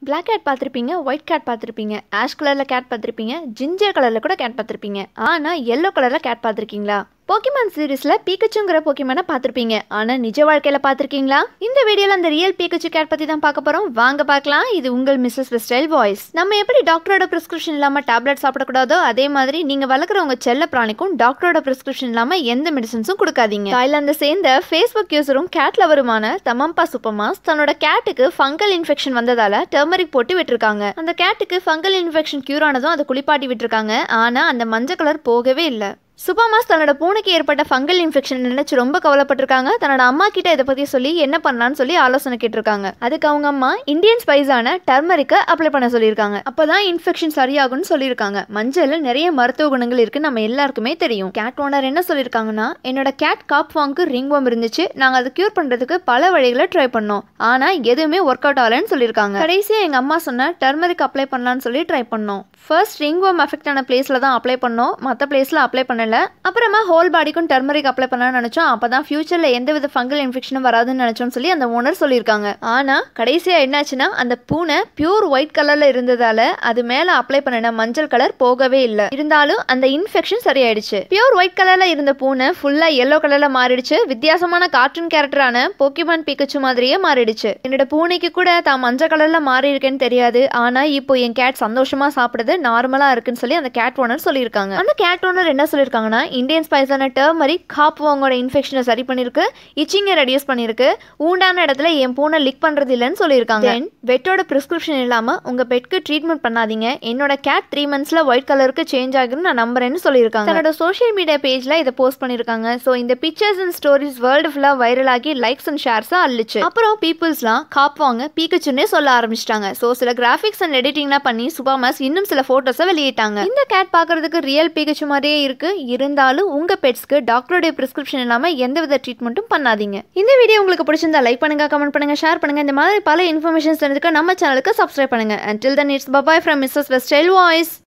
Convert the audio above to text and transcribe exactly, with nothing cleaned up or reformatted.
Black cat பார்த்துருப்பீங்க, white cat பார்த்துருப்பீங்க, ash கலரில் கேட் பார்த்துருப்பீங்க, ஜிஞ்சர் கலரில் கூட கேட் பார்த்துருப்பீங்க. ஆனால் எல்லோ கலரில் கேட் பார்த்துருக்கீங்களா? போக்கிமான் சீரீஸில் பீக்கச்சுங்கிற போக்கிமானை பார்த்துருப்பீங்க. ஆனால் நிஜ வாழ்க்கையில் பார்த்துருக்கீங்களா? இந்த வீடியோவில் அந்த ரியல் பீக்கச்சு கேட் பற்றி தான் பார்க்க போகிறோம். வாங்க பார்க்கலாம். இது உங்கள் மிஸ்ஸஸ் வெஸ்டைல் வாய்ஸ். நம்ம எப்படி டாக்டரோட ப்ரிஸ்கிரிப்ஷன் இல்லாமல் டேப்லெட் சாப்பிடக்கூடாதோ அதே மாதிரி நீங்கள் வளர்க்குற உங்கள் செல்ல பிராணிக்கும் டாக்டரோட ப்ரிஸ்கிரிப்ஷன் இல்லாமல் எந்த மெடிசன்ஸும் கொடுக்காதீங்க. தாய்லாந்தை சேர்ந்த ஃபேஸ்புக் யூஸரும் கேட் லவருமான தமம்பா சூப்பர்மாஸ் தன்னோட கேட்டுக்கு ஃபங்கல் இன்ஃபெக்ஷன் வந்ததால டர்மரிக் போட்டு விட்டுருக்காங்க. அந்த கேட்டுக்கு ஃபங்கல் இன்ஃபெக்ஷன் கியூர் ஆனதும் அதை குளிப்பாட்டி விட்டுருக்காங்க. ஆனால் அந்த மஞ்சள் கலர் போகவே இல்லை. சூப்பர்மாஸ் தன்னோட பூனைக்கு ஏற்பட்ட ஃபங்கல் இன்ஃபெக்ஷன் நினைச்சு ரொம்ப கவலைப்பட்டிருக்காங்க. தன்னோட அம்மா கிட்ட இதை பத்தி சொல்லி என்ன பண்ணலான்னு சொல்லி ஆலோசனை கேட்டிருக்காங்க. அதுக்கு அவங்க அம்மா இந்தியன் ஸ்பைஸான டர்மரிக்கை அப்ளை பண்ண சொல்லியிருக்காங்க. அப்பதான் இன்ஃபெக்ஷன் சரியாகும்னு சொல்லியிருக்காங்க. மஞ்சள்ல நிறைய மருத்துவ குணங்கள் இருக்கு, நம்ம எல்லாருக்குமே தெரியும். கேட் ஓனர் என்ன சொல்லியிருக்காங்கன்னா, என்னோட கேட் காப் வாங்கு ரிங் வார்ம் இருந்துச்சு, நாங்க அதை கியூர் பண்றதுக்கு பல வழிகளை ட்ரை பண்ணோம், ஆனா எதுவுமே ஒர்க் அவுட் ஆகலன்னு சொல்லியிருக்காங்க. கடைசியா எங்க அம்மா சொன்ன டர்மரிக் அப்ளை பண்ணலான்னு சொல்லி ட்ரை பண்ணோம். ஃபர்ஸ்ட் ரிங் வார்ம் அஃபெக்ட் ஆன பிளேஸ்ல தான் அப்ளை பண்ணோம், மற்ற பிளேஸ்ல அப்ளை பண்ணல. அப்புறமா ஹோல் பாடிக்கும் டர்மரிக் அப்ளை பண்ணலாம்னு நினைச்சோம். அப்பதான் ஃபியூச்சர்ல எந்த வித ஃபங்கல் இன்ஃபெக்ஷனும் வராதுன்னு நினைச்சோம்னு சொல்லி அந்த ஓனர் சொல்லியிருக்காங்க. ஆனா கடைசியா என்னாச்சுன்னா, அந்த பூனை பியூர் ஒயிட் கலர்ல இருந்ததால அது மேல அப்ளை பண்ணின மஞ்சள் கலர் போகவே இல்லை. இருந்தாலும் அந்த இன்ஃபெக்ஷன் சரியாயிடுச்சு. பியூர் ஒயிட் கலர்ல இருந்த பூனை ஃபுல்லா எல்லோ கலர்ல மாறிடுச்சு. வித்தியாசமான கார்ட்டூன் கேரக்டரான போக்கிமான் பீக்கச்சு மாதிரியே மாறிடுச்சு. என்னோட பூனைக்கு கூட தான் மஞ்சள் கலர்ல மாறி இருக்கேன்னு தெரியாது. ஆனா இப்போ என் கேட் சந்தோஷமா சாப்பிடுது, நார்மலா இருக்குன்னு சொல்லி அந்த கேட் ஓனர் சொல்லியிருக்காங்க. அந்த கேட் ஓனர் என்ன சொல்லியிருக்காங்கன்னா, இந்தியன் ஸ்பைஸான டர்மரிக் காப்வாங்கோட இன்ஃபெக்ஷனை சரி பண்ணிருக்கு, இச்சிங்கை ரெடியூஸ் பண்ணிருக்கு, ஊண்டான இடத்துல என் பூனை லிக் பண்றது இல்லைன்னு சொல்லியிருக்காங்க. வெட்டோட பிரிஸ்கிரிப்ஷன் இல்லாம உங்க பெட்க்கு ட்ரீட்மெண்ட் பண்ணாதீங்க, என்னோட கேட் த்ரீ மந்த்ஸ்ல ஒயிட் கலருக்கு சேஞ்ச் ஆகுன்னு நான் நம்புறேன்னு சொல்லியிருக்காங்க. தன்னோட சோஷியல் மீடியா பேஜ்ல இதை போஸ்ட் பண்ணிருக்காங்க. ஸோ இந்த பிக்சர்ஸ் அண்ட் ஸ்டோரிஸ் வேர்ல்டு ஃபுல்லா வைரல் ஆகி லைக்ஸ் அண்ட் ஷேர்ஸா அள்ளிச்சு. அப்புறம் பீப்புள்ஸ்லாம் காப்வாங்க பீக்கச்சுன்னே சொல்ல ஆரம்பிச்சிட்டாங்க. ஸோ சில கிராஃபிக்ஸ் அண்ட் எடிட்டிங்லாம் பண்ணி சூப்பர்மாஸ் இன்னும் சில போட்டோஸை வெளியிட்டாங்க. இந்த கேட் பார்க்கறதுக்கு ரியல் பீக்கச்சு மாதிரியே இருக்கு. இருந்தாலும் உங்க பெட்ஸ்க்கு டாக்டருடைய பிரிஸ்கிரிப்ஷன் இல்லாம எந்தவித ட்ரீட்மெண்ட்டும் பண்ணாதீங்க. இந்த வீடியோ உங்களுக்கு பிடிச்சிருந்தா லைக் பண்ணுங்க, கமெண்ட் பண்ணுங்க, ஷேர் பண்ணுங்க. இந்த மாதிரி பல இன்ஃபர்மேஷன்ஸ் தெரிஞ்சுக்க நம்ம சேனலுக்கு சப்ஸ்கிரைப் பண்ணுங்க. Until then, it's bye bye from Mrs வெஸ்டைல் வாய்ஸ்.